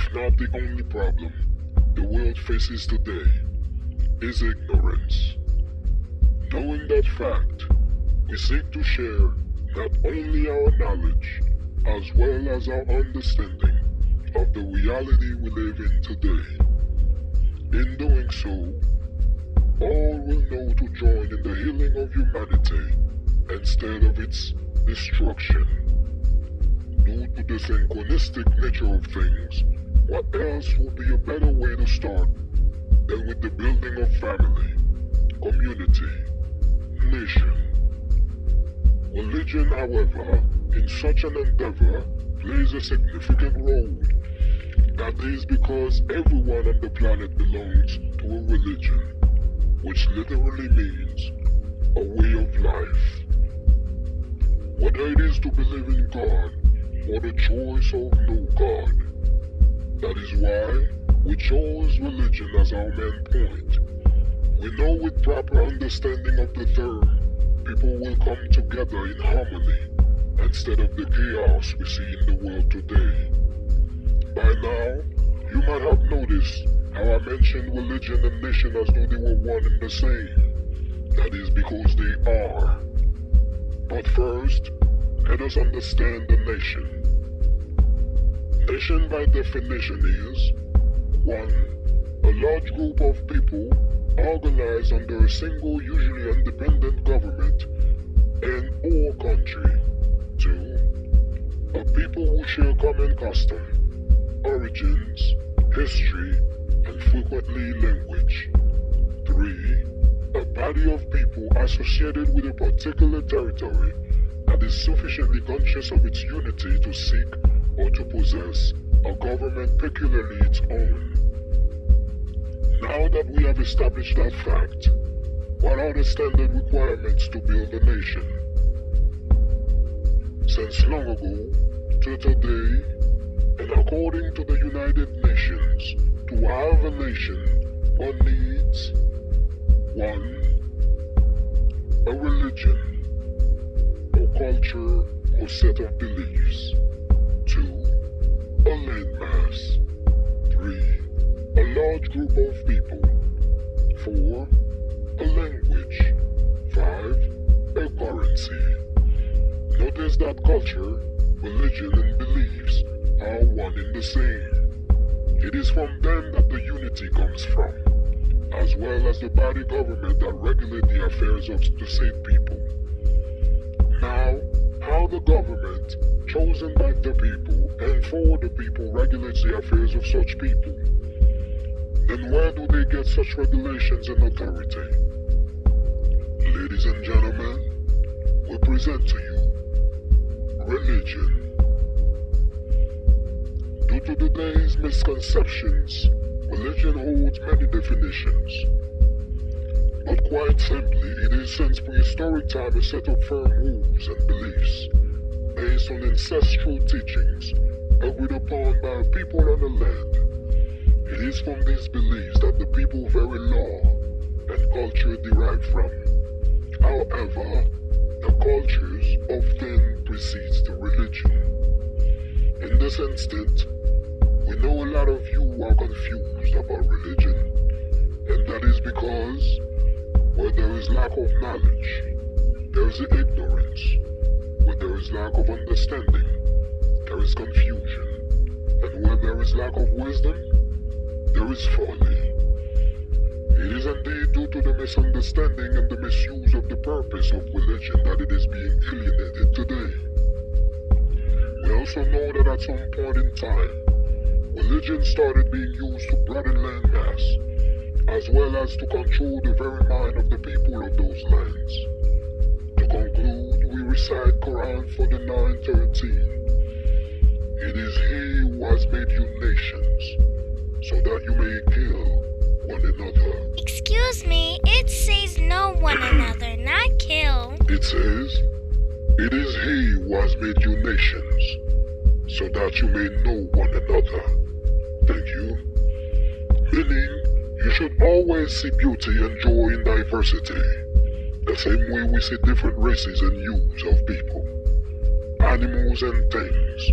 not the only problem the world faces today is ignorance. Knowing that fact, we seek to share not only our knowledge, as well as our understanding of the reality we live in today. In doing so, all will know to join in the healing of humanity instead of its destruction. Due to the synchronistic nature of things, what else would be a better way to start than with the building of family, community, nation? Religion, however, in such an endeavor plays a significant role. That is because everyone on the planet belongs to a religion, which literally means a way of life. Whether it is to believe in God or the choice of no God. That is why we chose religion as our main point. We know with proper understanding of the term, people will come together in harmony instead of the chaos we see in the world today. By now, you might have noticed how I mentioned religion and nation as though they were one and the same. That is because they are. But first, let us understand the nation. Nation by definition is 1. A large group of people organized under a single, usually independent government and or country. 2. A people who share common custom, origins, history, and frequently language. 3. A body of people associated with a particular territory that is sufficiently conscious of its unity to seek or to possess a government peculiarly its own. Now that we have established that fact, what are the standard requirements to build a nation? Since long ago to today, and according to the United Nations, to have a nation, one needs 1. A religion, or culture, or set of beliefs. 2. A landmass. 3. A large group of people. 4. A language. 5. A currency. Notice that culture, religion, and beliefs are one and the same. It is from them that the unity comes from, as well as the body government that regulate the affairs of the said people. Now, how the government, chosen by the people and for the people, regulates the affairs of such people, then where do they get such regulations and authority? Ladies and gentlemen, we present to you religion. Due to today's misconceptions, religion holds many definitions. But quite simply, it is since prehistoric time a set of firm rules and beliefs based on ancestral teachings agreed upon by people on the land. It is from these beliefs that the people's very law and culture derive from. However, the cultures often precedes the religion. In this instant, we know a lot of you are confused about religion, and that is because where there is lack of knowledge, there is ignorance. Where there is lack of understanding, there is confusion. And where there is lack of wisdom, there is folly. It is indeed due to the misunderstanding and the misuse of the purpose of religion that it is being alienated today. We also know that at some point in time, religion started being used to broaden landmass, as well as to control the very mind of the people of those lands. To conclude, we recite Quran for the 9:13. It is He who has made you nations, so that you may kill one another. Excuse me, it says know one another, not kill. It says, it is He who has made you nations, so that you may know one another. Thank you. Meaning, you should always see beauty and joy in diversity, the same way we see different races and hues of people, animals and things,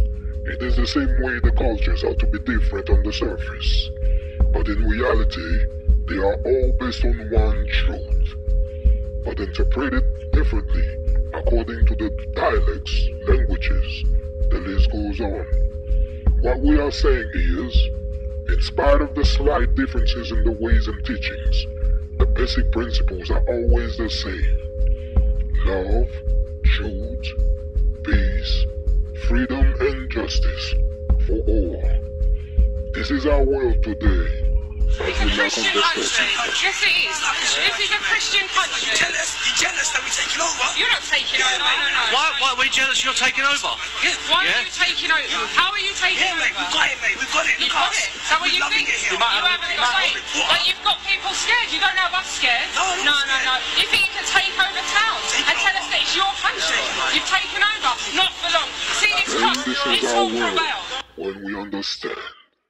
It is the same way the cultures are to be different on the surface, but in reality, they are all based on one truth, but interpreted differently according to the dialects, languages, the list goes on. What we are saying is, in spite of the slight differences in the ways and teachings, the basic principles are always the same. Love, truth, peace, freedom and justice for all. This is our world today. It's a Christian country. Yes, it is. This is a Christian country. You're jealous that we're taking over? You're not taking over. No. Why are we jealous you're taking over? Why are you taking over? How are you taking over? Mate, we've got it, mate. We've got it. You've got it. Is that what you think? You haven't got it. But you've got people scared. You don't have us scared. No. You think you can take over towns and tell us that it's your country? You've taken over. Not for long. See this cup? This is It's our all world prevailed. when we understand.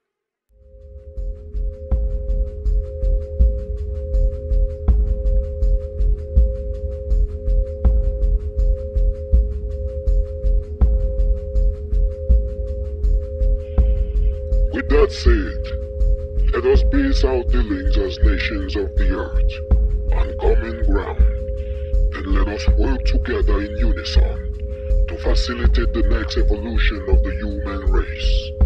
With that said, let us base our dealings as nations of the earth on common ground, and let us work together in unison to facilitate the next evolution of the human race.